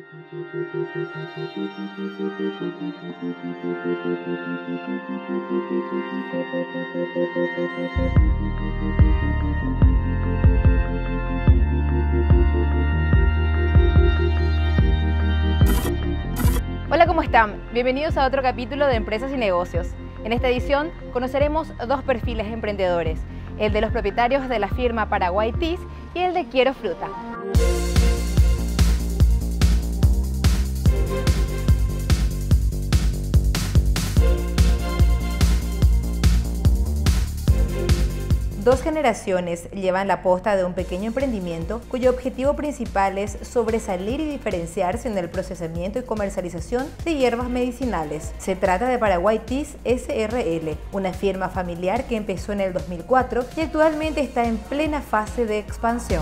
Hola, ¿cómo están? Bienvenidos a otro capítulo de Empresas y Negocios. En esta edición conoceremos dos perfiles emprendedores, el de los propietarios de la firma Paraguay Teas y el de Quiero Fruta. Dos generaciones llevan la posta de un pequeño emprendimiento cuyo objetivo principal es sobresalir y diferenciarse en el procesamiento y comercialización de hierbas medicinales. Se trata de Paraguay Teas SRL, una firma familiar que empezó en el 2004 y actualmente está en plena fase de expansión.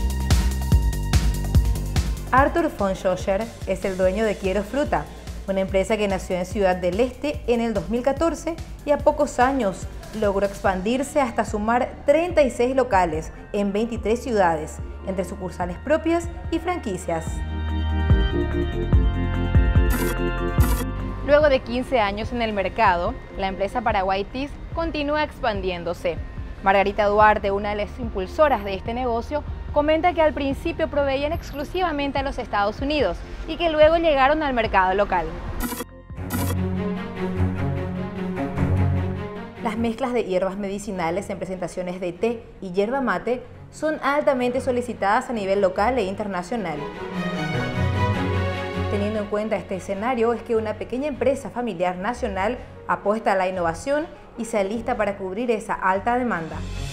Arthur von Schoscher es el dueño de Quiero Fruta, una empresa que nació en Ciudad del Este en el 2014 y a pocos años logró expandirse hasta sumar 36 locales en 23 ciudades, entre sucursales propias y franquicias. Luego de 15 años en el mercado, la empresa Paraguay Teas continúa expandiéndose. Margarita Duarte, una de las impulsoras de este negocio, comenta que al principio proveían exclusivamente a los Estados Unidos y que luego llegaron al mercado local. Las mezclas de hierbas medicinales en presentaciones de té y yerba mate son altamente solicitadas a nivel local e internacional. Teniendo en cuenta este escenario, es que una pequeña empresa familiar nacional apuesta a la innovación y se alista para cubrir esa alta demanda.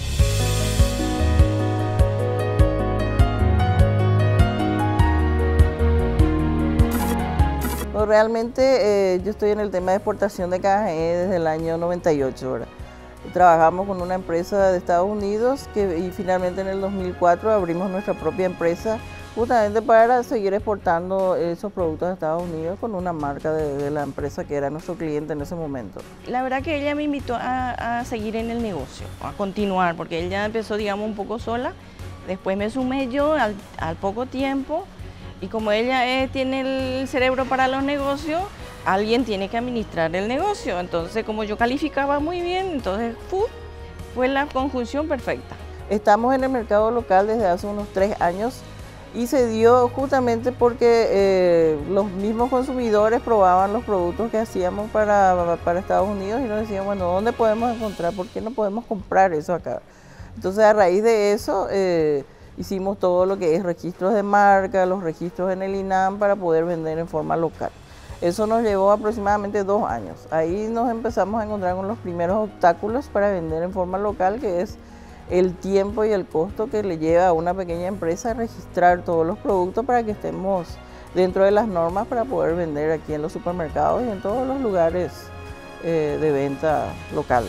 Realmente yo estoy en el tema de exportación de café desde el año 98. ¿verdad? Trabajamos con una empresa de Estados Unidos y finalmente en el 2004 abrimos nuestra propia empresa justamente para seguir exportando esos productos a Estados Unidos con una marca de la empresa que era nuestro cliente en ese momento. La verdad que ella me invitó a seguir en el negocio, a continuar, porque ella empezó, digamos, un poco sola. Después me sumé yo al poco tiempo. Y como ella tiene el cerebro para los negocios, alguien tiene que administrar el negocio. Entonces, como yo calificaba muy bien, entonces fue la conjunción perfecta. Estamos en el mercado local desde hace unos 3 años y se dio justamente porque los mismos consumidores probaban los productos que hacíamos para Estados Unidos y nos decían, bueno, ¿dónde podemos encontrar? ¿Por qué no podemos comprar eso acá? Entonces, a raíz de eso, hicimos todo lo que es registros de marca, los registros en el INAM para poder vender en forma local. Eso nos llevó aproximadamente 2 años. Ahí nos empezamos a encontrar con los primeros obstáculos para vender en forma local, que es el tiempo y el costo que le lleva a una pequeña empresa registrar todos los productos para que estemos dentro de las normas para poder vender aquí en los supermercados y en todos los lugares de venta local.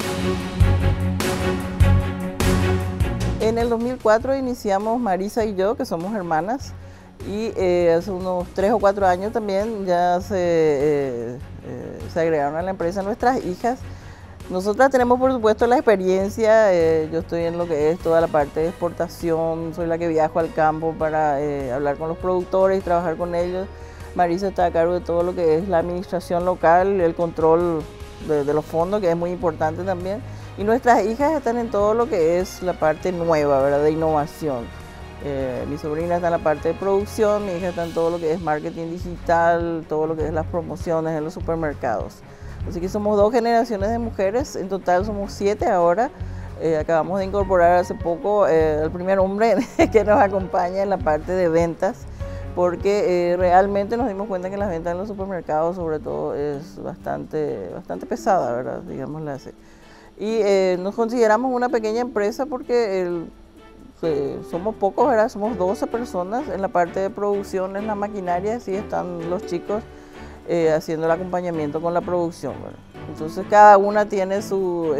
En el 2004 iniciamos Marisa y yo, que somos hermanas, y hace unos 3 o 4 años también ya se agregaron a la empresa nuestras hijas. Nosotras tenemos por supuesto la experiencia, yo estoy en lo que es toda la parte de exportación, soy la que viajo al campo para hablar con los productores y trabajar con ellos. Marisa está a cargo de todo lo que es la administración local, el control de los fondos, que es muy importante también. Y nuestras hijas están en todo lo que es la parte nueva, ¿verdad? De innovación. Mi sobrina está en la parte de producción, mi hija está en todo lo que es marketing digital, todo lo que es las promociones en los supermercados. Así que somos 2 generaciones de mujeres, en total somos 7 ahora. Acabamos de incorporar hace poco el primer hombre que nos acompaña en la parte de ventas, porque realmente nos dimos cuenta que las ventas en los supermercados sobre todo es bastante pesada, ¿verdad? Digámoslo así. Y nos consideramos una pequeña empresa porque somos pocos, ¿verdad? Somos 12 personas en la parte de producción, en la maquinaria, sí están los chicos haciendo el acompañamiento con la producción, ¿verdad? Entonces cada una tiene sus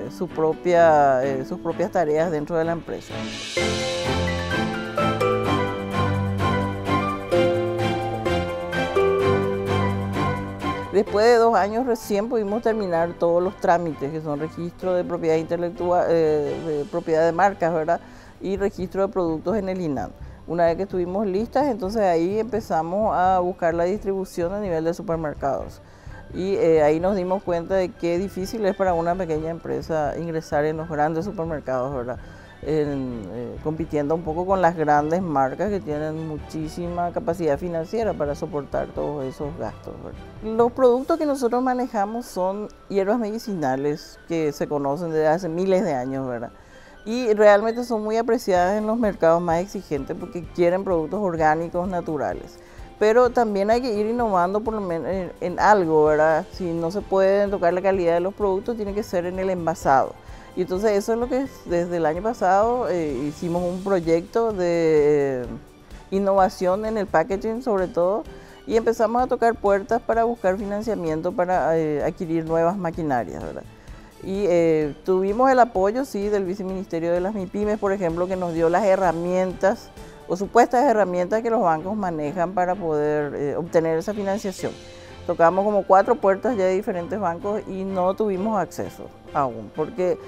propias tareas dentro de la empresa. Después de 2 años recién pudimos terminar todos los trámites, que son registro de propiedad intelectual, de propiedad de marcas, ¿verdad? Y registro de productos en el INAM. Una vez que estuvimos listas, entonces ahí empezamos a buscar la distribución a nivel de supermercados. Y ahí nos dimos cuenta de qué difícil es para una pequeña empresa ingresar en los grandes supermercados, ¿verdad? Compitiendo un poco con las grandes marcas que tienen muchísima capacidad financiera para soportar todos esos gastos, ¿verdad? Los productos que nosotros manejamos son hierbas medicinales que se conocen desde hace miles de años, ¿verdad? Y realmente son muy apreciadas en los mercados más exigentes porque quieren productos orgánicos, naturales. Pero también hay que ir innovando por lo menos en algo, ¿verdad? Si no se puede tocar la calidad de los productos, tiene que ser en el envasado. Y entonces eso es lo que desde el año pasado hicimos un proyecto de innovación en el packaging sobre todo y empezamos a tocar puertas para buscar financiamiento para adquirir nuevas maquinarias, ¿verdad? Y tuvimos el apoyo, sí, del Viceministerio de las MIPYMES, por ejemplo, que nos dio las herramientas o supuestas herramientas que los bancos manejan para poder obtener esa financiación. Tocamos como 4 puertas ya de diferentes bancos y no tuvimos acceso aún, porque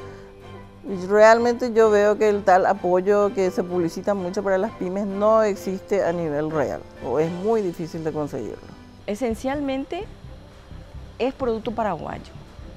realmente yo veo que el tal apoyo que se publicita mucho para las pymes no existe a nivel real, o es muy difícil de conseguirlo. Esencialmente es producto paraguayo.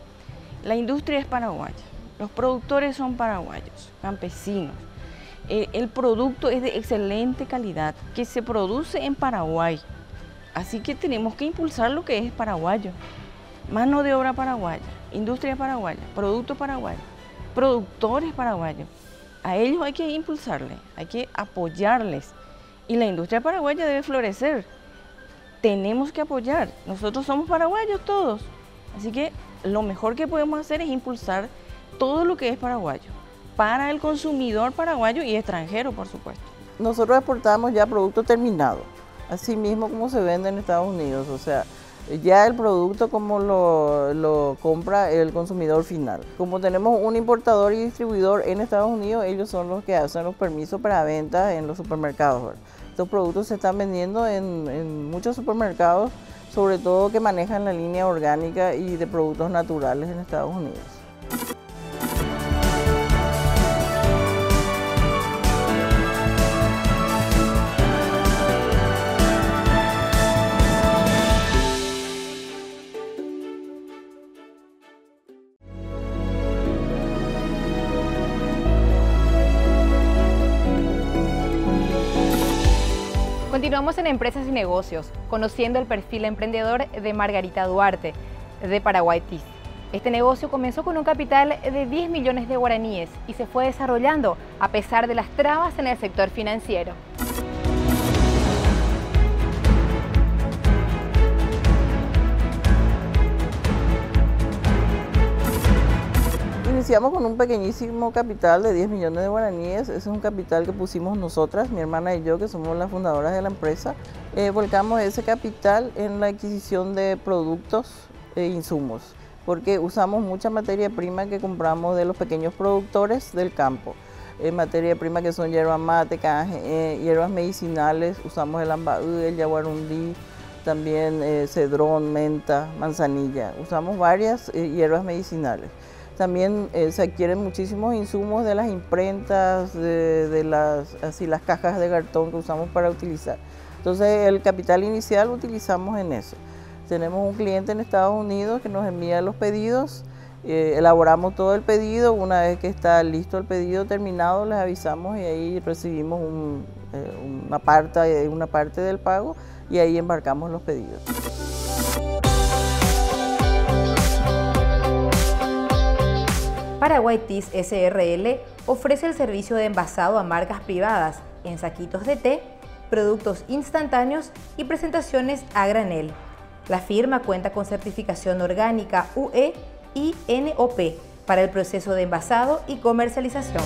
La industria es paraguaya, los productores son paraguayos, campesinos. El producto es de excelente calidad, que se produce en Paraguay. Así que tenemos que impulsar lo que es paraguayo. Mano de obra paraguaya, industria paraguaya, producto paraguayo, productores paraguayos. A ellos hay que impulsarles, hay que apoyarles. Y la industria paraguaya debe florecer. Tenemos que apoyar. Nosotros somos paraguayos todos. Así que lo mejor que podemos hacer es impulsar todo lo que es paraguayo, para el consumidor paraguayo y extranjero, por supuesto. Nosotros exportamos ya producto terminado, así mismo como se vende en Estados Unidos, o sea, ya el producto como lo compra el consumidor final. Como tenemos un importador y distribuidor en Estados Unidos, ellos son los que hacen los permisos para venta en los supermercados, ¿verdad? Estos productos se están vendiendo en muchos supermercados, sobre todo que manejan la línea orgánica y de productos naturales en Estados Unidos. Continuamos en Empresas y Negocios, conociendo el perfil emprendedor de Margarita Duarte, de Paraguay TIS. Este negocio comenzó con un capital de 10 millones de guaraníes y se fue desarrollando a pesar de las trabas en el sector financiero. Iniciamos con un pequeñísimo capital de 10 millones de guaraníes. Ese es un capital que pusimos nosotras, mi hermana y yo, que somos las fundadoras de la empresa. Volcamos ese capital en la adquisición de productos e insumos, porque usamos mucha materia prima que compramos de los pequeños productores del campo. Materia prima que son yerba mate, canje, hierbas medicinales, usamos el ambaú, el yaguarundí, también cedrón, menta, manzanilla. Usamos varias hierbas medicinales. También se adquieren muchísimos insumos de las imprentas, de las cajas de cartón que usamos para utilizar. Entonces el capital inicial lo utilizamos en eso. Tenemos un cliente en Estados Unidos que nos envía los pedidos, elaboramos todo el pedido, una vez que está listo el pedido terminado les avisamos y ahí recibimos una parte del pago y ahí embarcamos los pedidos. Paraguay TIS SRL ofrece el servicio de envasado a marcas privadas en saquitos de té, productos instantáneos y presentaciones a granel. La firma cuenta con certificación orgánica UE y NOP para el proceso de envasado y comercialización.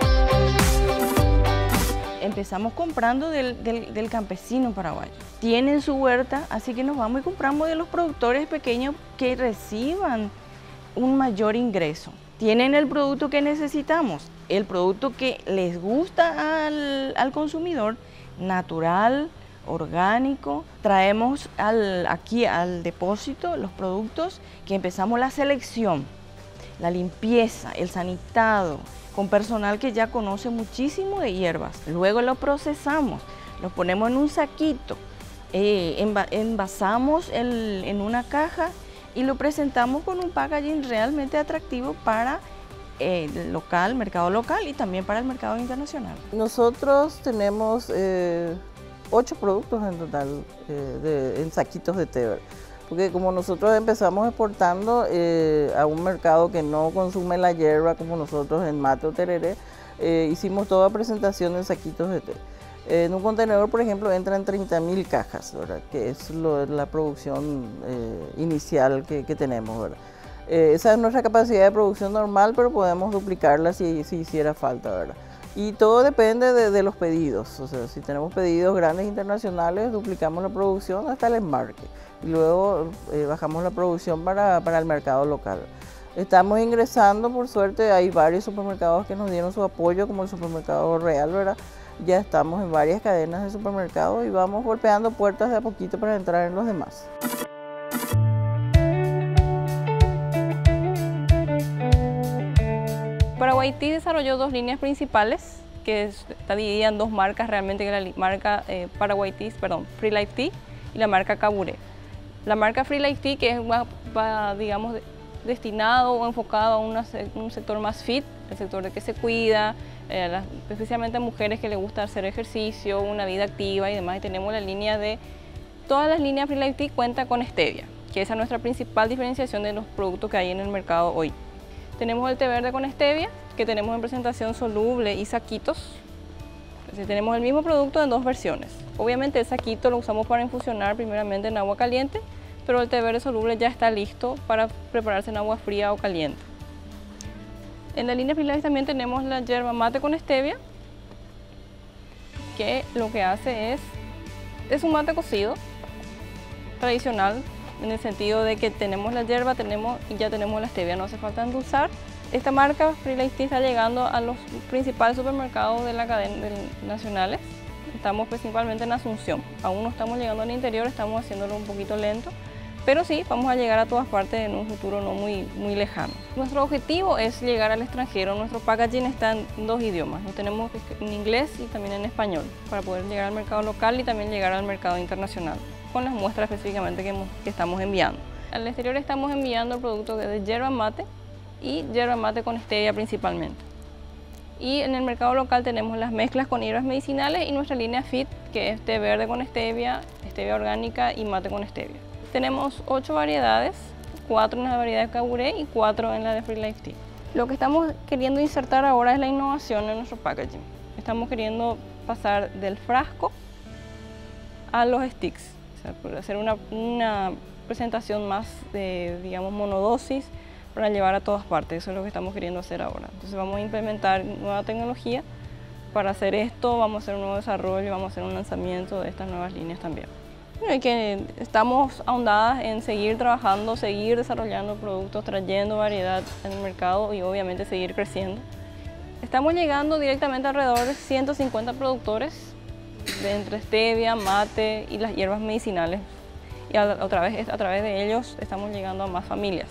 Empezamos comprando del campesino paraguayo. Tienen su huerta, así que nos vamos y compramos de los productores pequeños que reciban un mayor ingreso. Tienen el producto que necesitamos, el producto que les gusta al consumidor, natural, orgánico. Traemos aquí al depósito los productos que empezamos la selección, la limpieza, el sanitado, con personal que ya conoce muchísimo de hierbas. Luego lo procesamos, lo ponemos en un saquito, envasamos en una caja y lo presentamos con un packaging realmente atractivo para el local, mercado local y también para el mercado internacional. Nosotros tenemos 8 productos en total en saquitos de té, ¿verdad? Porque como nosotros empezamos exportando a un mercado que no consume la hierba como nosotros en mate o tereré, hicimos toda presentación en saquitos de té. En un contenedor, por ejemplo, entran 30.000 cajas, ¿verdad? Que es la producción inicial que tenemos, ¿verdad? Esa es nuestra capacidad de producción normal, pero podemos duplicarla si hiciera falta, ¿verdad? Y todo depende de los pedidos. O sea, si tenemos pedidos grandes internacionales, duplicamos la producción hasta el embarque. Y luego bajamos la producción para el mercado local. Estamos ingresando, por suerte, hay varios supermercados que nos dieron su apoyo, como el supermercado Real, ¿verdad? Ya estamos en varias cadenas de supermercados y vamos golpeando puertas de a poquito para entrar en los demás. Paraguay Tea desarrolló 2 líneas principales, que está dividida en 2 marcas realmente, que es la marca Paraguay Tea, Free Life Tea, y la marca Caburé. La marca Free Life Tea, que es digamos, destinado o enfocado a un sector más fit, el sector de que se cuida, especialmente a mujeres que les gusta hacer ejercicio, una vida activa y demás. Y tenemos la línea todas las líneas Free Life Tea cuentan con stevia, que esa es nuestra principal diferenciación de los productos que hay en el mercado hoy. Tenemos el té verde con stevia, que tenemos en presentación soluble y saquitos. Entonces, tenemos el mismo producto en 2 versiones. Obviamente el saquito lo usamos para infusionar primeramente en agua caliente, pero el té verde soluble ya está listo para prepararse en agua fría o caliente. En la línea Free Life también tenemos la yerba mate con stevia, que lo que hace es un mate cocido tradicional, en el sentido de que tenemos la yerba y ya tenemos la stevia, no hace falta endulzar. Esta marca Free Life Tea está llegando a los principales supermercados de la cadena nacionales. Estamos principalmente en Asunción, aún no estamos llegando al interior, estamos haciéndolo un poquito lento, pero sí, vamos a llegar a todas partes en un futuro no muy lejano. Nuestro objetivo es llegar al extranjero. Nuestro packaging está en 2 idiomas, lo tenemos en inglés y también en español, para poder llegar al mercado local y también llegar al mercado internacional, con las muestras específicamente que estamos enviando. Al exterior estamos enviando productos de yerba mate y yerba mate con stevia principalmente. Y en el mercado local tenemos las mezclas con hierbas medicinales y nuestra línea Fit, que es té verde con stevia, stevia orgánica y mate con stevia. Tenemos 8 variedades, 4 en la variedad de Caburé y 4 en la de Free Life Tea. Lo que estamos queriendo insertar ahora es la innovación en nuestro packaging. Estamos queriendo pasar del frasco a los sticks, o sea, por hacer una presentación más de, digamos, monodosis para llevar a todas partes. Eso es lo que estamos queriendo hacer ahora. Entonces vamos a implementar nueva tecnología para hacer esto, vamos a hacer un nuevo desarrollo, vamos a hacer un lanzamiento de estas nuevas líneas también. Y que estamos ahondadas en seguir trabajando, seguir desarrollando productos, trayendo variedad en el mercado y obviamente seguir creciendo. Estamos llegando directamente alrededor de 150 productores entre stevia, mate y las hierbas medicinales. Y a través de ellos estamos llegando a más familias.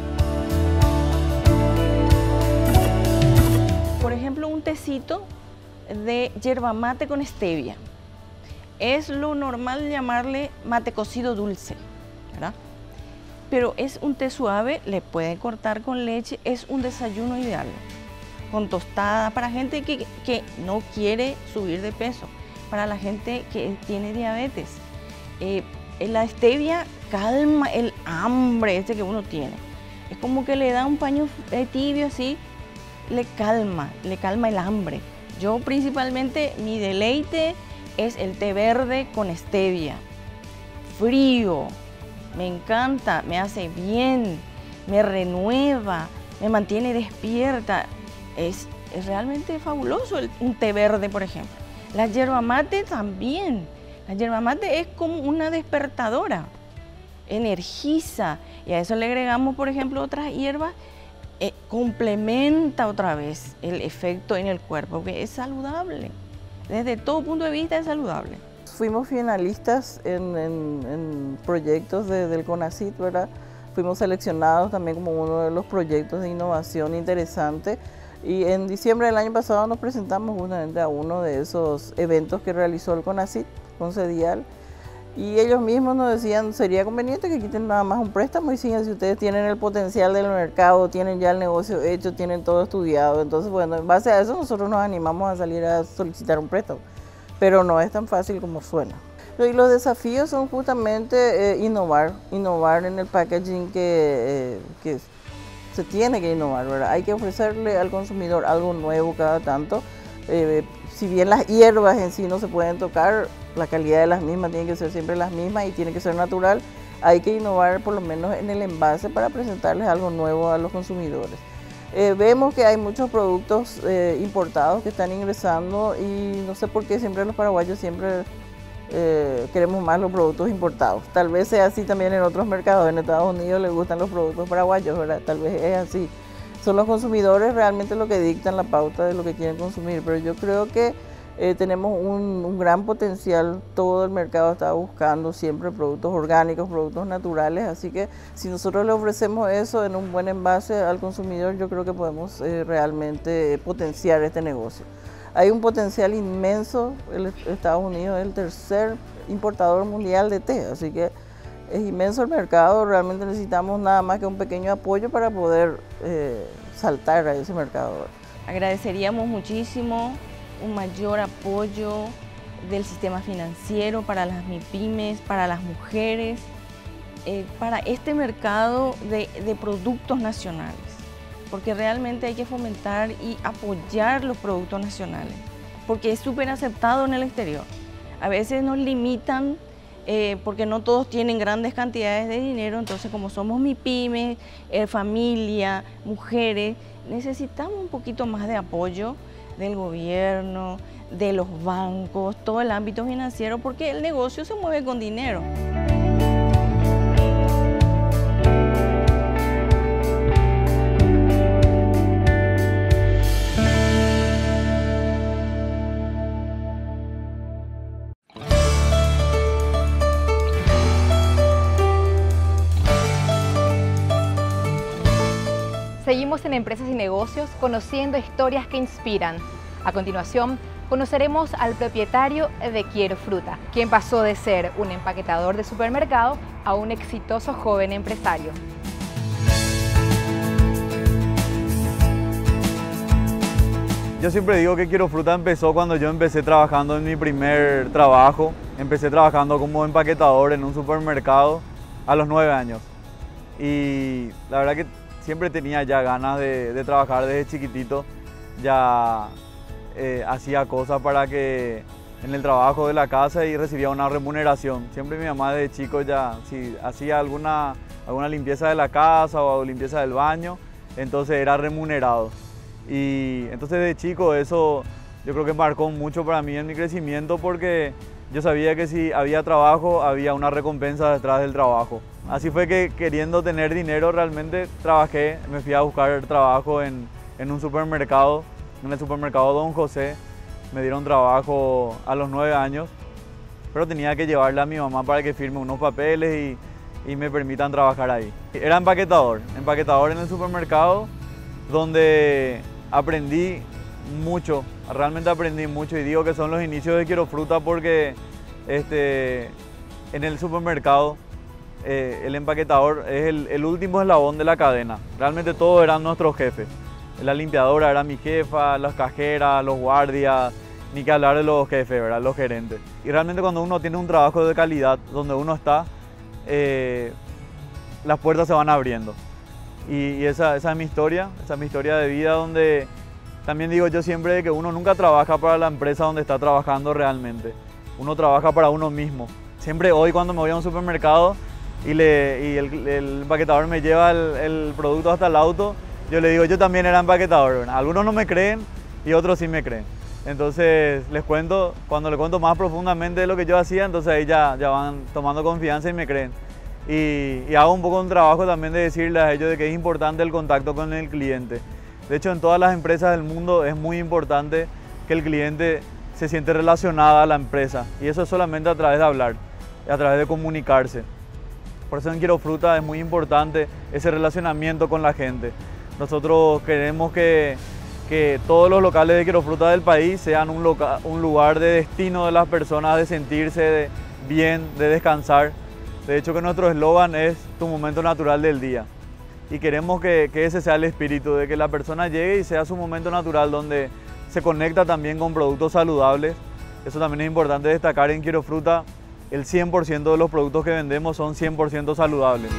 Por ejemplo, un tecito de yerba mate con stevia. Es lo normal llamarle mate cocido dulce, ¿verdad? Pero es un té suave, le pueden cortar con leche, es un desayuno ideal. Con tostada, para gente que no quiere subir de peso, para la gente que tiene diabetes. La stevia calma el hambre que uno tiene. Es como que le da un paño tibio así, le calma el hambre. Yo principalmente mi deleite es el té verde con stevia, frío, me encanta, me hace bien, me renueva, me mantiene despierta. Es realmente fabuloso un té verde, por ejemplo. La yerba mate también. La yerba mate es como una despertadora, energiza, y a eso le agregamos, por ejemplo, otras hierbas, complementa otra vez el efecto en el cuerpo, porque es saludable. Desde todo punto de vista es saludable. Fuimos finalistas en proyectos del CONACYT, ¿verdad? Fuimos seleccionados también como uno de los proyectos de innovación interesante Y en diciembre del año pasado nos presentamos justamente a uno de esos eventos que realizó el CONACYT, con CEDIAL, y ellos mismos nos decían, sería conveniente que quiten nada más un préstamo y sigan, si ustedes tienen el potencial del mercado, tienen ya el negocio hecho, tienen todo estudiado. Entonces, bueno, en base a eso nosotros nos animamos a salir a solicitar un préstamo, pero no es tan fácil como suena. Y los desafíos son justamente innovar en el packaging que se tiene que innovar, ¿verdad? Hay que ofrecerle al consumidor algo nuevo cada tanto. Si bien las hierbas en sí no se pueden tocar, la calidad de las mismas tiene que ser siempre las mismas y tiene que ser natural, hay que innovar por lo menos en el envase para presentarles algo nuevo a los consumidores. Vemos que hay muchos productos importados que están ingresando y no sé por qué siempre los paraguayos siempre queremos más los productos importados. Tal vez sea así también en otros mercados, en Estados Unidos les gustan los productos paraguayos, ¿verdad? Tal vez es así. Son los consumidores realmente los que dictan la pauta de lo que quieren consumir, pero yo creo que tenemos un gran potencial. Todo el mercado está buscando siempre productos orgánicos, productos naturales, así que si nosotros le ofrecemos eso en un buen envase al consumidor, yo creo que podemos realmente potenciar este negocio. Hay un potencial inmenso. Estados Unidos es el tercer importador mundial de té, así que es inmenso el mercado. Realmente necesitamos nada más que un pequeño apoyo para poder saltar a ese mercado. Agradeceríamos muchísimo un mayor apoyo del sistema financiero para las MIPYMES, para las mujeres, para este mercado de productos nacionales, porque realmente hay que fomentar y apoyar los productos nacionales, porque es súper aceptado en el exterior. A veces nos limitan porque no todos tienen grandes cantidades de dinero, entonces como somos MIPYMES, familia, mujeres, necesitamos un poquito más de apoyo del gobierno, de los bancos, todo el ámbito financiero, porque el negocio se mueve con dinero. Seguimos en Empresas y Negocios conociendo historias que inspiran. A continuación, conoceremos al propietario de Quiero Fruta, quien pasó de ser un empaquetador de supermercado a un exitoso joven empresario. Yo siempre digo que Quiero Fruta empezó cuando yo empecé trabajando en mi primer trabajo. Empecé trabajando como empaquetador en un supermercado a los 9 años. Y la verdad que siempre tenía ya ganas de trabajar desde chiquitito. Ya hacía cosas para que en el trabajo de la casa y recibía una remuneración. Siempre mi mamá desde chico ya, si hacía alguna limpieza de la casa o limpieza del baño, entonces era remunerado. Y entonces de chico eso yo creo que marcó mucho para mí en mi crecimiento, porque yo sabía que si había trabajo había una recompensa detrás del trabajo. Así fue que, queriendo tener dinero, realmente trabajé, me fui a buscar trabajo en un supermercado, en el supermercado Don José. Me dieron trabajo a los 9 años, pero tenía que llevarle a mi mamá para que firme unos papeles y me permitan trabajar ahí. Era empaquetador en el supermercado, donde aprendí mucho, realmente aprendí mucho, y digo que son los inicios de Quiero Fruta porque en el supermercado el empaquetador es el último eslabón de la cadena. Realmente todos eran nuestros jefes. La limpiadora era mi jefa, las cajeras, los guardias, ni que hablar de los jefes, ¿verdad? Los gerentes. Y realmente cuando uno tiene un trabajo de calidad donde uno está, las puertas se van abriendo. Y esa es mi historia de vida, donde también digo yo siempre que uno nunca trabaja para la empresa donde está trabajando realmente. Uno trabaja para uno mismo. Siempre hoy cuando me voy a un supermercado y el empaquetador me lleva el producto hasta el auto, yo le digo, yo también era empaquetador, ¿verdad? Algunos no me creen y otros sí me creen. Entonces les cuento, cuando les cuento más profundamente de lo que yo hacía, entonces ahí ya van tomando confianza y me creen. Y hago un poco un trabajo también de decirles a ellos de que es importante el contacto con el cliente. De hecho, en todas las empresas del mundo es muy importante que el cliente se siente relacionado a la empresa, y eso es solamente a través de hablar, a través de comunicarse. Por eso en Quiero Fruta es muy importante ese relacionamiento con la gente. Nosotros queremos que que todos los locales de Quirofruta del país sean un lugar de destino de las personas, de sentirse bien, de descansar. De hecho que nuestro eslogan es tu momento natural del día. Y queremos que ese sea el espíritu, de que la persona llegue y sea su momento natural donde se conecta también con productos saludables. Eso también es importante destacar en Quirofruta, el 100% de los productos que vendemos son 100% saludables.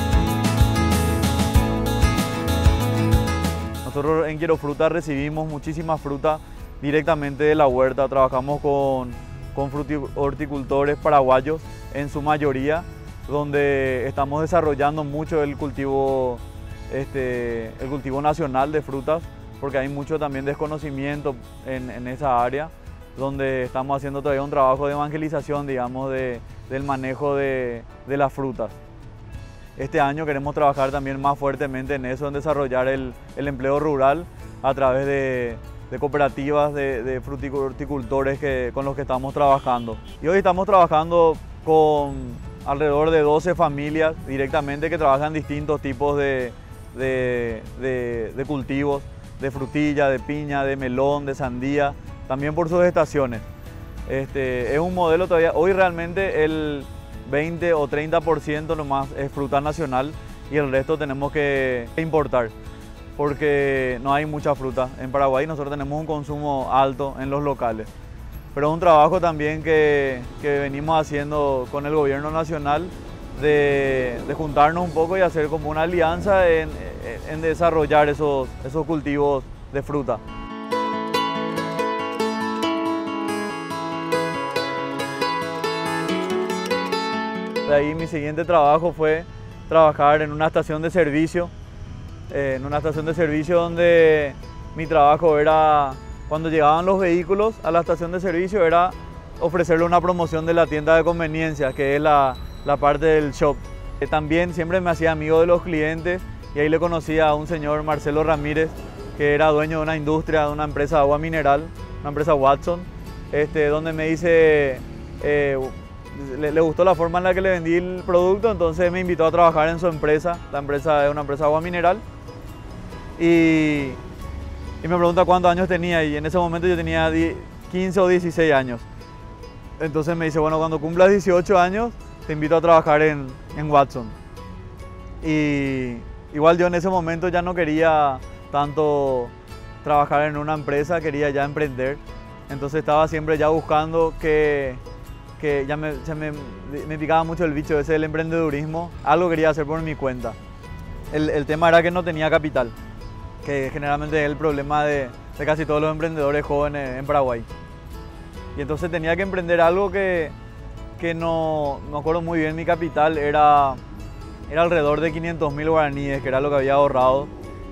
Nosotros en Quirofruta recibimos muchísima fruta directamente de la huerta, trabajamos con horticultores paraguayos en su mayoría, donde estamos desarrollando mucho el cultivo nacional de frutas, porque hay mucho también desconocimiento en esa área, donde estamos haciendo todavía un trabajo de evangelización, digamos, del manejo de las frutas. Este año queremos trabajar también más fuertemente en eso, en desarrollar el empleo rural a través de cooperativas de horticultores con los que estamos trabajando. Y hoy estamos trabajando con alrededor de 12 familias directamente que trabajan distintos tipos de cultivos, de frutilla, de piña, de melón, de sandía, también por sus estaciones. Es un modelo todavía, hoy realmente el 20 o 30% nomás es fruta nacional y el resto tenemos que importar, porque no hay mucha fruta. En Paraguay nosotros tenemos un consumo alto en los locales. Pero es un trabajo también que venimos haciendo con el gobierno nacional de juntarnos un poco y hacer como una alianza en desarrollar esos cultivos de fruta. De ahí mi siguiente trabajo fue trabajar en una estación de servicio, donde mi trabajo era, cuando llegaban los vehículos a la estación de servicio, era ofrecerle una promoción de la tienda de conveniencia, que es la parte del shop. También siempre me hacía amigo de los clientes y ahí le conocí a un señor, Marcelo Ramírez, que era dueño de una industria, de una empresa de agua mineral, una empresa Watson, donde me dice, le gustó la forma en la que le vendí el producto, entonces me invitó a trabajar en su empresa. La empresa es una empresa de agua mineral y me pregunta cuántos años tenía, y en ese momento yo tenía 15 o 16 años. Entonces me dice, bueno, cuando cumplas 18 años te invito a trabajar en Watson. Y igual yo en ese momento ya no quería tanto trabajar en una empresa, quería ya emprender. Entonces estaba siempre ya buscando que ya me picaba mucho el bicho ese del emprendedurismo. Algo quería hacer por mi cuenta. El tema era que no tenía capital, que generalmente es el problema de casi todos los emprendedores jóvenes en Paraguay. Y entonces tenía que emprender algo que no me acuerdo muy bien. Mi capital era alrededor de 500.000 guaraníes, que era lo que había ahorrado.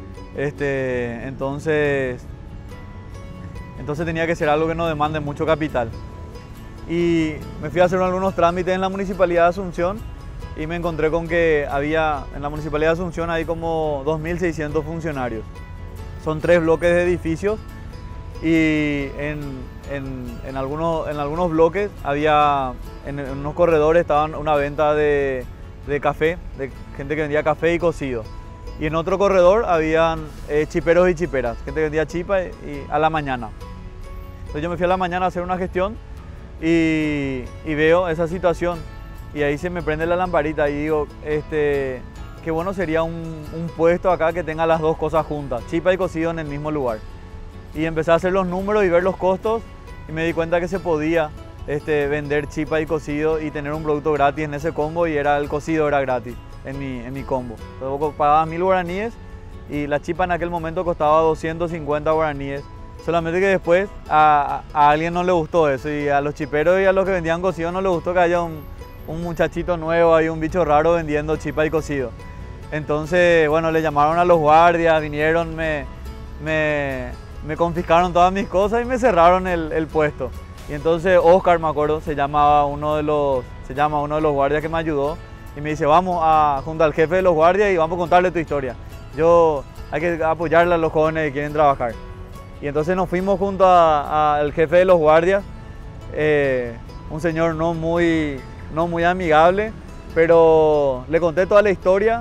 Entonces tenía que ser algo que no demande mucho capital. Y me fui a hacer algunos trámites en la Municipalidad de Asunción y me encontré con que en la Municipalidad de Asunción hay como 2.600 funcionarios. Son 3 bloques de edificios y en algunos bloques en unos corredores estaban una venta de café, de gente que vendía café y cocido. Y en otro corredor habían chiperos y chiperas, gente que vendía chipa y a la mañana. Entonces yo me fui a la mañana a hacer una gestión y veo esa situación y ahí se me prende la lamparita y digo, qué bueno sería un puesto acá que tenga las dos cosas juntas, chipa y cocido en el mismo lugar. Y empecé a hacer los números y ver los costos y me di cuenta que se podía vender chipa y cocido y tener un producto gratis en ese combo, y el cocido era gratis en mi combo. Entonces pagabas 1.000 guaraníes y la chipa en aquel momento costaba 250 guaraníes. Solamente que después a alguien no le gustó eso, y a los chiperos y a los que vendían cocido no les gustó que haya un muchachito nuevo ahí, un bicho raro vendiendo chipa y cocido. Entonces, bueno, le llamaron a los guardias, vinieron, me confiscaron todas mis cosas y me cerraron el puesto. Y entonces Oscar, me acuerdo, se llama uno de los guardias que me ayudó, y me dice, vamos junto al jefe de los guardias y vamos a contarle tu historia. Hay que apoyarle a los jóvenes que quieren trabajar. Y entonces nos fuimos junto al jefe de los guardias, un señor no muy amigable, pero le conté toda la historia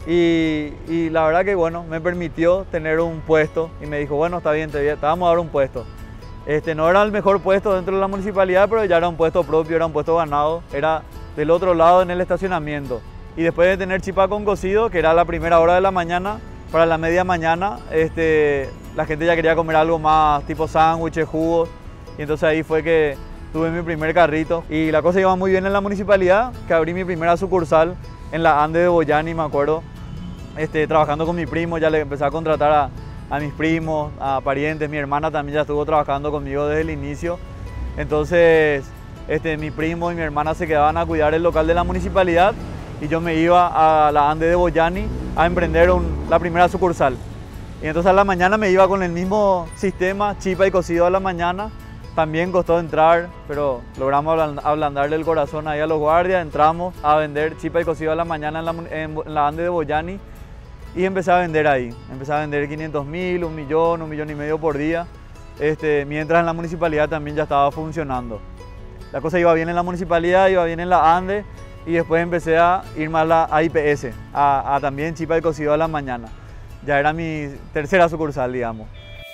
Y la verdad que bueno, me permitió tener un puesto y me dijo, bueno, está bien, te vamos a dar un puesto. No era el mejor puesto dentro de la municipalidad, pero ya era un puesto propio, era un puesto ganado, era del otro lado en el estacionamiento. Y después de tener chipa con cocido, que era la primera hora de la mañana, para la media mañana, la gente ya quería comer algo más tipo sándwiches, jugos, y entonces ahí fue que tuve mi primer carrito. Y la cosa iba muy bien en la municipalidad, que abrí mi primera sucursal en la Ande de Boyani, me acuerdo, trabajando con mi primo, ya le empecé a contratar a mis primos, a parientes. Mi hermana también ya estuvo trabajando conmigo desde el inicio. Entonces mi primo y mi hermana se quedaban a cuidar el local de la municipalidad y yo me iba a la Ande de Boyani a emprender la primera sucursal. Y entonces a la mañana me iba con el mismo sistema, chipa y cocido a la mañana. También costó entrar, pero logramos ablandarle el corazón ahí a los guardias. Entramos a vender chipa y cocido a la mañana en la Ande de Boyani. Y empecé a vender ahí, empecé a vender 500.000, 1.000.000 por día, mientras en la municipalidad también ya estaba funcionando. La cosa iba bien en la municipalidad, iba bien en la Ande y después empecé a irme a la IPS, a también chipa y cocido a la mañana. Ya era mi tercera sucursal, digamos.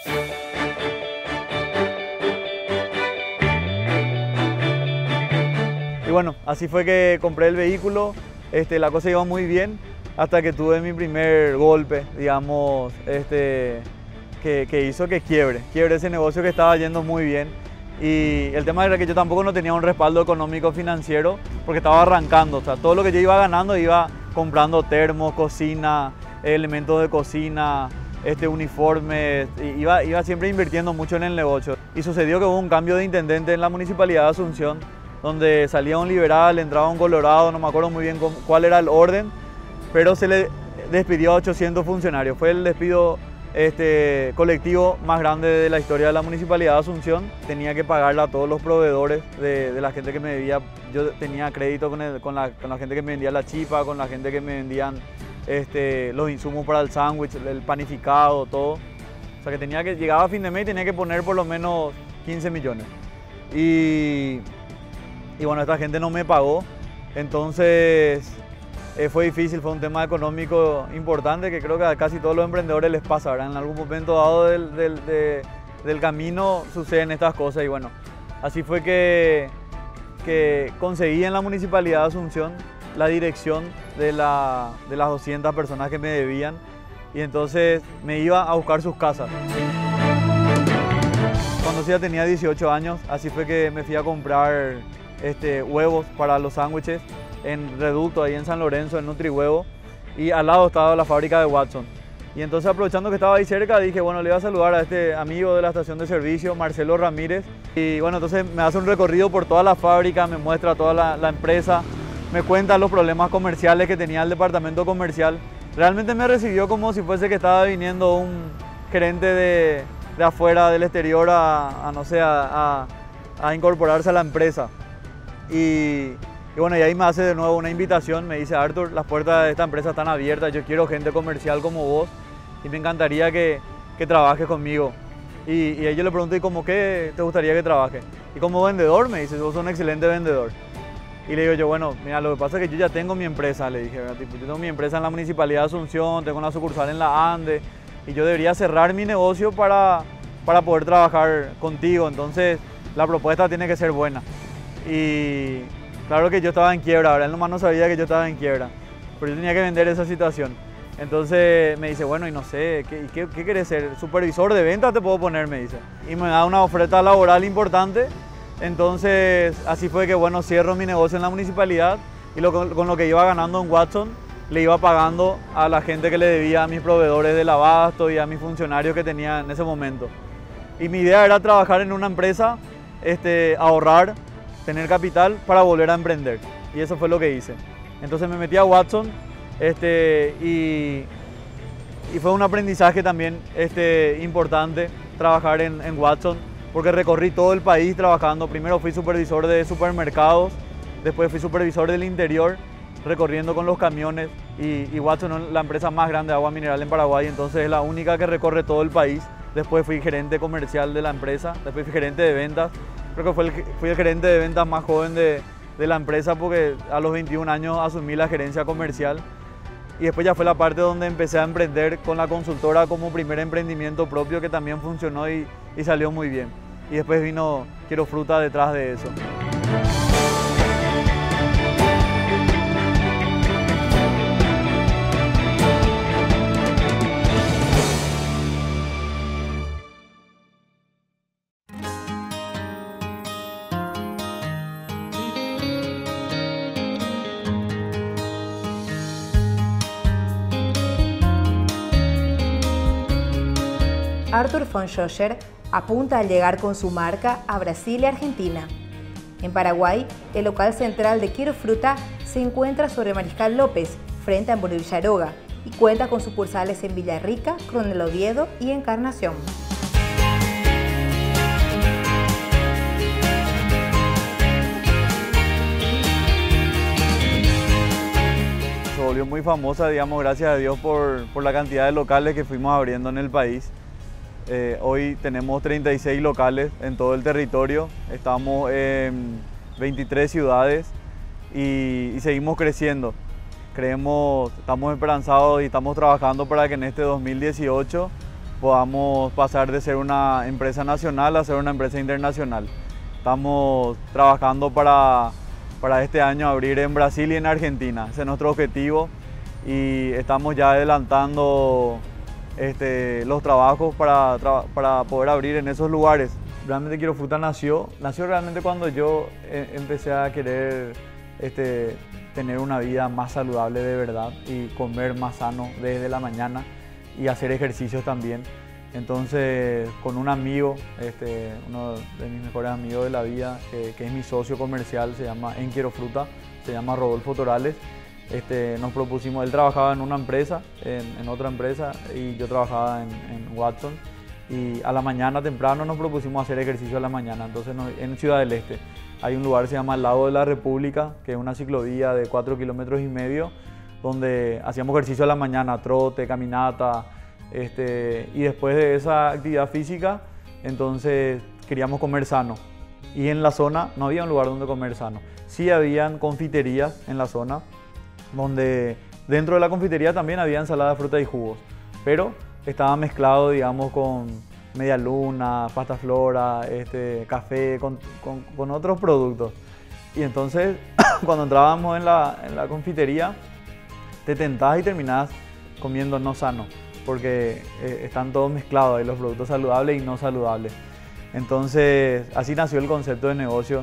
Y bueno, así fue que compré el vehículo, la cosa iba muy bien. Hasta que tuve mi primer golpe, digamos, que hizo que quiebre ese negocio que estaba yendo muy bien. Y el tema era que yo tampoco no tenía un respaldo económico financiero porque estaba arrancando. O sea, todo lo que yo iba ganando iba comprando termos, cocina, elementos de cocina, uniformes. Iba siempre invirtiendo mucho en el negocio. Y sucedió que hubo un cambio de intendente en la municipalidad de Asunción, donde salía un liberal, entraba un colorado, no me acuerdo muy bien cuál era el orden, pero se le despidió a 800 funcionarios. Fue el despido colectivo más grande de la historia de la Municipalidad de Asunción. Tenía que pagarle a todos los proveedores de la gente que me debía. Yo tenía crédito con la gente que me vendía la chipa, con la gente que me vendían los insumos para el sándwich, el panificado, todo. O sea que llegaba a fin de mes y tenía que poner por lo menos 15 millones. Y bueno, esta gente no me pagó, entonces fue difícil, fue un tema económico importante que creo que a casi todos los emprendedores les pasa, ¿verdad? En algún momento dado del camino suceden estas cosas y bueno, así fue que conseguí en la Municipalidad de Asunción la dirección de las 200 personas que me debían y entonces me iba a buscar sus casas. Cuando ya tenía 18 años, así fue que me fui a comprar huevos para los sándwiches en Reducto, ahí en San Lorenzo, en Nutrihuevo, y al lado estaba la fábrica de Watson. Y entonces, aprovechando que estaba ahí cerca, dije, bueno, le voy a saludar a este amigo de la estación de servicio, Marcelo Ramírez. Y bueno, entonces me hace un recorrido por toda la fábrica, me muestra toda la empresa, me cuenta los problemas comerciales que tenía el departamento comercial. Realmente me recibió como si fuese que estaba viniendo un gerente de afuera, del exterior, no sé, a incorporarse a la empresa. Y bueno, y ahí me hace de nuevo una invitación, me dice, Arthur, las puertas de esta empresa están abiertas, yo quiero gente comercial como vos y me encantaría que trabajes conmigo. Y ahí yo le pregunto, ¿y cómo qué te gustaría que trabaje? Y como vendedor, me dice, vos sos un excelente vendedor. Y le digo yo, bueno, mira, lo que pasa es que yo ya tengo mi empresa, le dije, tipo, yo tengo mi empresa en la Municipalidad de Asunción, tengo una sucursal en la Ande y yo debería cerrar mi negocio para poder trabajar contigo, entonces la propuesta tiene que ser buena. Y claro que yo estaba en quiebra, ¿verdad? Él nomás no sabía que yo estaba en quiebra, pero yo tenía que vender esa situación. Entonces me dice, bueno, y no sé, ¿qué querés ser? ¿Supervisor de ventas te puedo poner? Me dice. Y me da una oferta laboral importante. Entonces así fue que, bueno, cierro mi negocio en la municipalidad y con lo que iba ganando en Watson, le iba pagando a la gente que le debía a mis proveedores del abasto y a mis funcionarios que tenía en ese momento. Y mi idea era trabajar en una empresa, ahorrar, tener capital para volver a emprender. Y eso fue lo que hice. Entonces me metí a Watson y fue un aprendizaje también importante trabajar en Watson, porque recorrí todo el país trabajando. Primero fui supervisor de supermercados, después fui supervisor del interior, recorriendo con los camiones. Y Watson es la empresa más grande de agua mineral en Paraguay, entonces es la única que recorre todo el país. Después fui gerente comercial de la empresa, después fui gerente de ventas. Creo que fui el gerente de ventas más joven de la empresa porque a los 21 años asumí la gerencia comercial. Y después ya fue la parte donde empecé a emprender con la consultora como primer emprendimiento propio que también funcionó y salió muy bien. Y después vino Quiero Fruta detrás de eso. Arthur von Schoscher apunta a llegar con su marca a Brasil y Argentina. En Paraguay, el local central de Quiero Fruta se encuentra sobre Mariscal López, frente a Hamburguería Villaroga, y cuenta con sucursales en Villarrica, Coronel Oviedo y Encarnación. Se volvió muy famosa, digamos, gracias a Dios por la cantidad de locales que fuimos abriendo en el país. Hoy tenemos 36 locales en todo el territorio, estamos en 23 ciudades y seguimos creciendo. Estamos esperanzados y estamos trabajando para que en este 2018 podamos pasar de ser una empresa nacional a ser una empresa internacional. Estamos trabajando para este año abrir en Brasil y en Argentina, ese es nuestro objetivo y estamos ya adelantando los trabajos para poder abrir en esos lugares. Realmente Quiero Fruta nació realmente cuando yo empecé a querer tener una vida más saludable de verdad y comer más sano desde la mañana y hacer ejercicios también. Entonces con un amigo, uno de mis mejores amigos de la vida, que es mi socio comercial, se llama En Quiero Fruta, se llama Rodolfo Torales. Nos propusimos, él trabajaba en una empresa, en otra empresa, y yo trabajaba en Watson, y a la mañana temprano nos propusimos hacer ejercicio a la mañana. Entonces en Ciudad del Este hay un lugar que se llama el Lago de la República, que es una ciclovía de 4,5 kilómetros, donde hacíamos ejercicio a la mañana, trote, caminata, y después de esa actividad física, entonces queríamos comer sano. Y en la zona no había un lugar donde comer sano. Sí habían confiterías en la zona, donde dentro de la confitería también había ensalada, fruta y jugos, pero estaba mezclado, digamos, con media luna, pasta flora, café, con otros productos. Y entonces, cuando entrábamos en la confitería, te tentás y terminás comiendo no sano, porque están todos mezclados ahí, los productos saludables y no saludables. Entonces, así nació el concepto de negocio.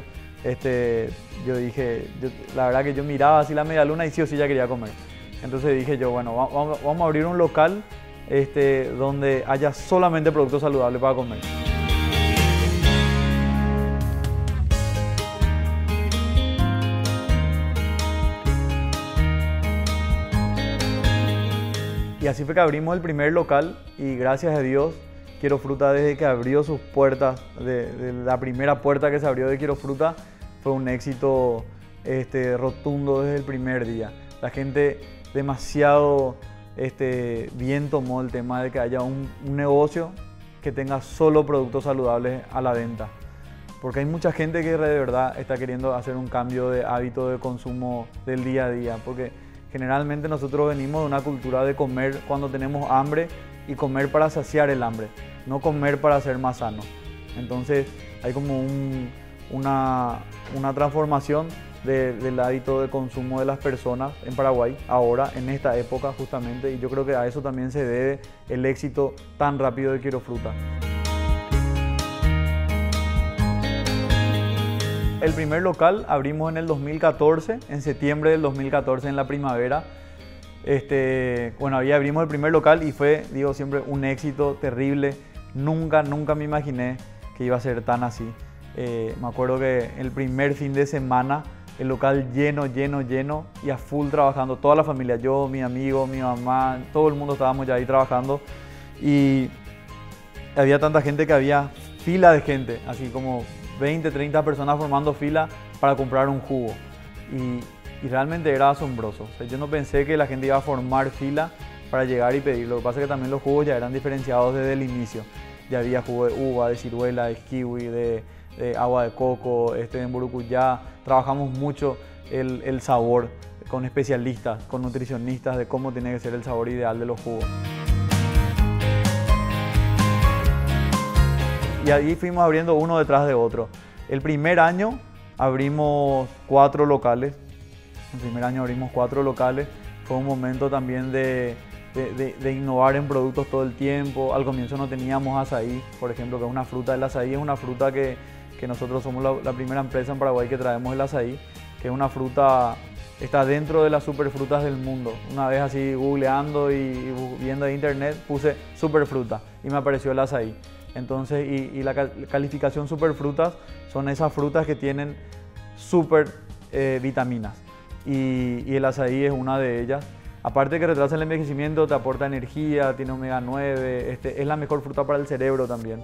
Yo dije, la verdad que yo miraba así la media luna y sí o sí ya quería comer. Entonces dije yo, bueno, vamos a abrir un local donde haya solamente productos saludables para comer. Y así fue que abrimos el primer local y gracias a Dios, Quiero Fruta desde que abrió sus puertas, de la primera puerta que se abrió de Quiero Fruta, fue un éxito rotundo desde el primer día. La gente demasiado bien tomó el tema de que haya un negocio que tenga solo productos saludables a la venta. Porque hay mucha gente que de verdad está queriendo hacer un cambio de hábito de consumo del día a día. Porque generalmente nosotros venimos de una cultura de comer cuando tenemos hambre y comer para saciar el hambre, no comer para ser más sano. Entonces hay como una transformación del hábito de consumo de las personas en Paraguay ahora, en esta época justamente, y yo creo que a eso también se debe el éxito tan rápido de Quiero Fruta. El primer local abrimos en el 2014, en septiembre del 2014, en la primavera. Bueno, ahí abrimos el primer local y fue, digo siempre, un éxito terrible. Nunca me imaginé que iba a ser tan así. Me acuerdo que el primer fin de semana el local lleno y a full trabajando, toda la familia, yo, mi amigo, mi mamá, todo el mundo estábamos ya ahí trabajando y había tanta gente que había fila de gente, así como 20, 30 personas formando fila para comprar un jugo y realmente era asombroso. O sea, yo no pensé que la gente iba a formar fila para llegar y pedir. Lo que pasa es que también los jugos ya eran diferenciados desde el inicio. Ya había jugo de uva, de ciruela, de kiwi, de agua de coco, de mburucuyá. Trabajamos mucho el sabor con especialistas, con nutricionistas de cómo tiene que ser el sabor ideal de los jugos. Y ahí fuimos abriendo uno detrás de otro. El primer año abrimos 4 locales. El primer año abrimos 4 locales. Fue un momento también de innovar en productos todo el tiempo. Al comienzo no teníamos azaí, por ejemplo, que es una fruta. El azaí es una fruta que nosotros somos la primera empresa en Paraguay que traemos el azaí, que es una fruta, está dentro de las superfrutas del mundo. Una vez así googleando y viendo en internet puse superfruta y me apareció el azaí. Entonces, y la calificación superfrutas son esas frutas que tienen super vitaminas y el azaí es una de ellas. Aparte de que retrasa el envejecimiento, te aporta energía, tiene omega 9, es la mejor fruta para el cerebro también.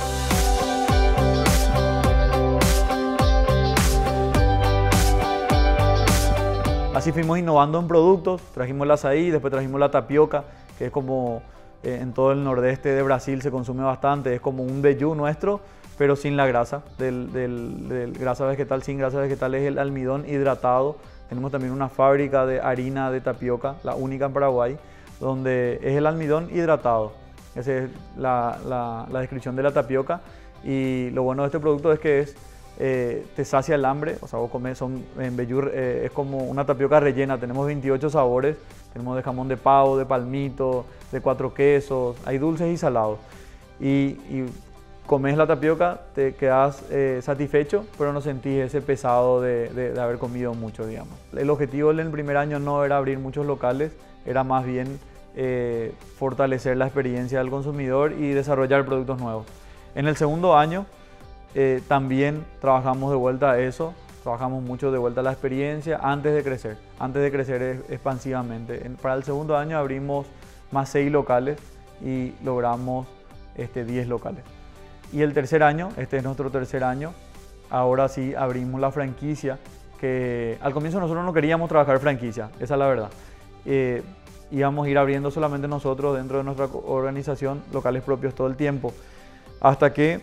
Así fuimos innovando en productos, trajimos el azaí, después trajimos la tapioca, que es como en todo el nordeste de Brasil se consume bastante, es como un vellú nuestro, pero sin la grasa, del grasa vegetal, sin grasa vegetal es el almidón hidratado. Tenemos también una fábrica de harina de tapioca, la única en Paraguay, donde es el almidón hidratado. Esa es la descripción de la tapioca. Y lo bueno de este producto es que te sacia el hambre, o sea, vos comes, en vellú es como una tapioca rellena, tenemos 28 sabores, tenemos de jamón de pavo, de palmito, de 4 quesos, hay dulces y salados. Y comes la tapioca, te quedas satisfecho, pero no sentís ese pesado de haber comido mucho, digamos. El objetivo en el primer año no era abrir muchos locales, era más bien fortalecer la experiencia del consumidor y desarrollar productos nuevos. En el segundo año también trabajamos de vuelta a eso, trabajamos mucho de vuelta a la experiencia antes de crecer expansivamente. Para el segundo año abrimos más 6 locales y logramos 10 locales. Y el tercer año, este es nuestro tercer año, ahora sí abrimos la franquicia, que al comienzo nosotros no queríamos trabajar franquicia, esa es la verdad. Íbamos a ir abriendo solamente nosotros dentro de nuestra organización locales propios todo el tiempo, hasta que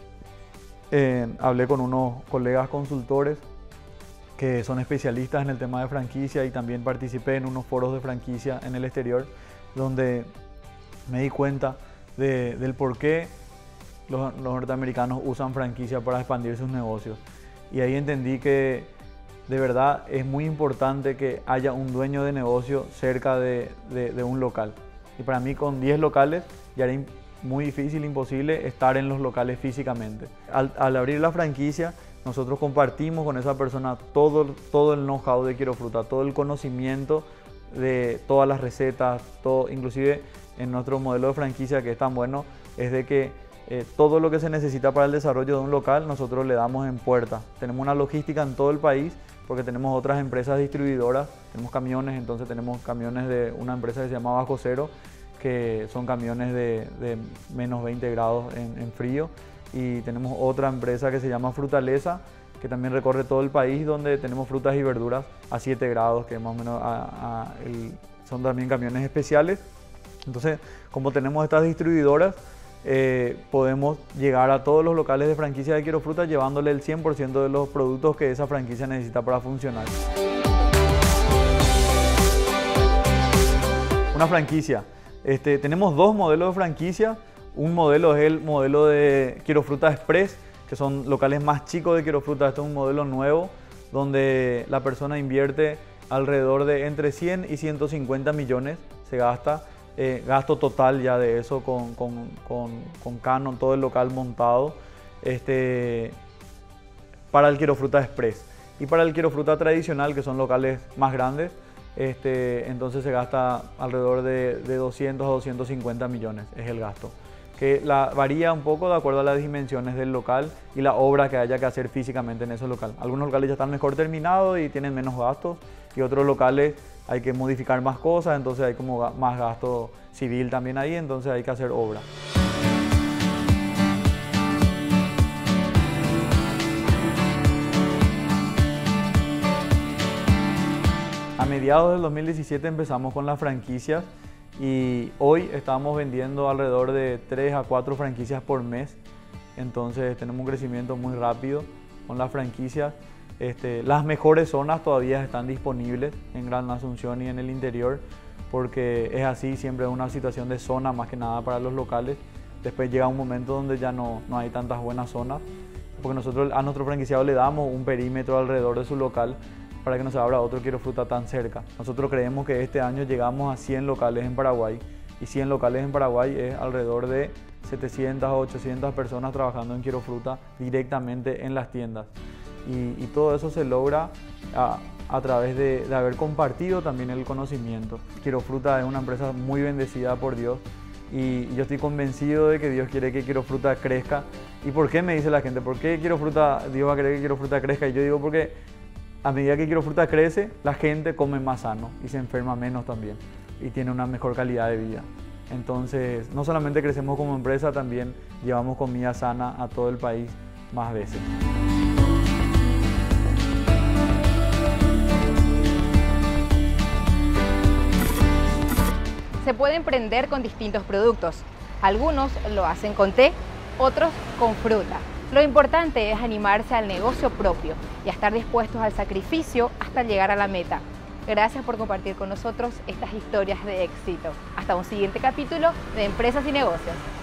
hablé con unos colegas consultores que son especialistas en el tema de franquicia y también participé en unos foros de franquicia en el exterior, donde me di cuenta del por qué los norteamericanos usan franquicia para expandir sus negocios. Y ahí entendí que de verdad es muy importante que haya un dueño de negocio cerca de un local. Y para mí con 10 locales ya era muy difícil, imposible estar en los locales físicamente. Al abrir la franquicia, nosotros compartimos con esa persona todo el know-how de Quirofruta, todo el conocimiento de todas las recetas, inclusive en nuestro modelo de franquicia que es tan bueno, es de que todo lo que se necesita para el desarrollo de un local nosotros le damos en puerta. Tenemos una logística en todo el país porque tenemos otras empresas distribuidoras, tenemos camiones, entonces tenemos camiones de una empresa que se llama Bajo Cero, que son camiones de menos 20 grados en frío, y tenemos otra empresa que se llama Frutaleza, que también recorre todo el país, donde tenemos frutas y verduras a 7 grados, que más o menos son también camiones especiales. Entonces, como tenemos estas distribuidoras, podemos llegar a todos los locales de franquicia de Quirofruta llevándole el 100% de los productos que esa franquicia necesita para funcionar. Una franquicia. Tenemos 2 modelos de franquicia. Un modelo es el modelo de Quirofruta Express, que son locales más chicos de Quirofruta. Este es un modelo nuevo donde la persona invierte alrededor de entre 100 y 150 millones, se gasta. Gasto total ya de eso con Canon, todo el local montado, para el Quirofruta Express. Y para el Quirofruta tradicional, que son locales más grandes, entonces se gasta alrededor de 200 a 250 millones, es el gasto. Que varía un poco de acuerdo a las dimensiones del local y la obra que haya que hacer físicamente en ese local. Algunos locales ya están mejor terminados y tienen menos gastos, y otros locales hay que modificar más cosas, entonces hay como más gasto civil también ahí, entonces hay que hacer obra. A mediados del 2017 empezamos con las franquicias y hoy estamos vendiendo alrededor de 3 a 4 franquicias por mes, entonces tenemos un crecimiento muy rápido con las franquicias. Las mejores zonas todavía están disponibles en Gran Asunción y en el interior, porque es así, siempre es una situación de zona más que nada para los locales. Después llega un momento donde ya no hay tantas buenas zonas, porque nosotros a nuestro franquiciado le damos un perímetro alrededor de su local para que no se abra otro Quiero Fruta tan cerca. Nosotros creemos que este año llegamos a 100 locales en Paraguay, y 100 locales en Paraguay es alrededor de 700 o 800 personas trabajando en Quiero Fruta directamente en las tiendas. Y todo eso se logra a través de haber compartido también el conocimiento. Quiero Fruta es una empresa muy bendecida por Dios, y yo estoy convencido de que Dios quiere que Quiero Fruta crezca. ¿Y por qué me dice la gente? ¿Por qué Dios va a querer que Quiero Fruta crezca? Y yo digo porque a medida que Quiero Fruta crece, la gente come más sano y se enferma menos también, y tiene una mejor calidad de vida. Entonces, no solamente crecemos como empresa, también llevamos comida sana a todo el país más veces. Se puede emprender con distintos productos. Algunos lo hacen con té, otros con fruta. Lo importante es animarse al negocio propio y a estar dispuestos al sacrificio hasta llegar a la meta. Gracias por compartir con nosotros estas historias de éxito. Hasta un siguiente capítulo de Empresas y Negocios.